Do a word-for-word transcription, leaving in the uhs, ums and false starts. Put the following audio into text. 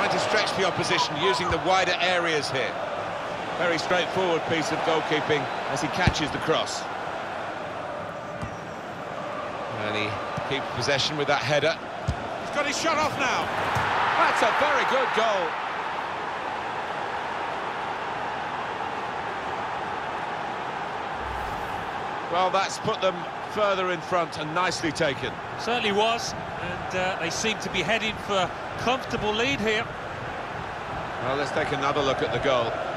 trying to stretch the opposition using the wider areas here. Very straightforward piece of goalkeeping as he catches the cross. And he keeps possession with that header. He's got his shot off now. That's a very good goal. Well, that's put them further in front and nicely taken. Certainly was, and uh, they seem to be heading for a comfortable lead here. Well, let's take another look at the goal.